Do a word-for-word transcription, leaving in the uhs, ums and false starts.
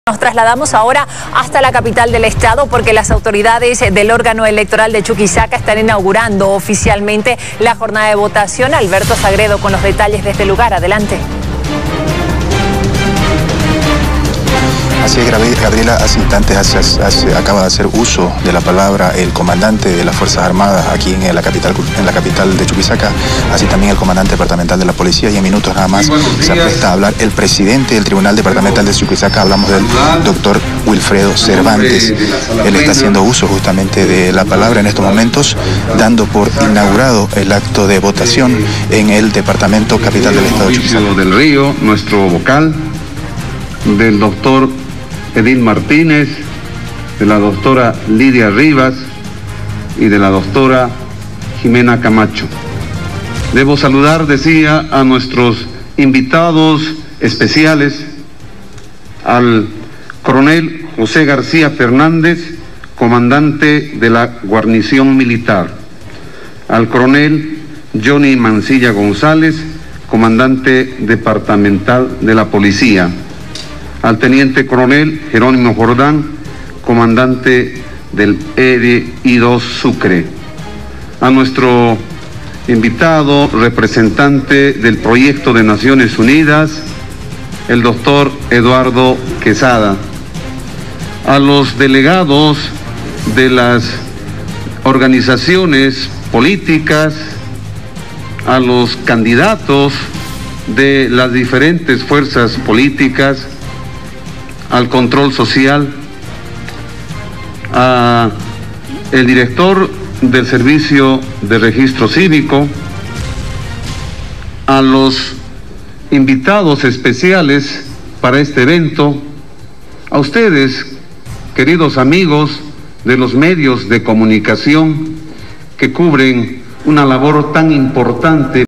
Nos trasladamos ahora hasta la capital del estado porque las autoridades del órgano electoral de Chuquisaca están inaugurando oficialmente la jornada de votación. Alberto Sagredo con los detalles de este lugar. Adelante. Así es, Gabriela, hace instantes hace, hace, acaba de hacer uso de la palabra el comandante de las Fuerzas Armadas aquí en la capital, en la capital de Chuquisaca, así también el comandante departamental de la policía, y en minutos nada más se apresta a hablar el presidente del Tribunal Departamental de Chuquisaca. Hablamos del doctor Wilfredo Cervantes. Él está haciendo uso justamente de la palabra en estos momentos, dando por inaugurado el acto de votación en el departamento capital del estado de Chuquisaca. Del Río, nuestro vocal, del doctor Edil Martínez, de la doctora Lidia Rivas y de la doctora Jimena Camacho. Debo saludar, decía, a nuestros invitados especiales, al coronel José García Fernández, comandante de la guarnición militar, al coronel Johnny Mancilla González, comandante departamental de la policía, al teniente coronel Jerónimo Jordán, comandante del E D I dos Sucre, a nuestro invitado representante del proyecto de Naciones Unidas, el doctor Eduardo Quesada, a los delegados de las organizaciones políticas, a los candidatos de las diferentes fuerzas políticas, al control social, a el director del Servicio de Registro Cívico, a los invitados especiales para este evento, a ustedes, queridos amigos de los medios de comunicación que cubren una labor tan importante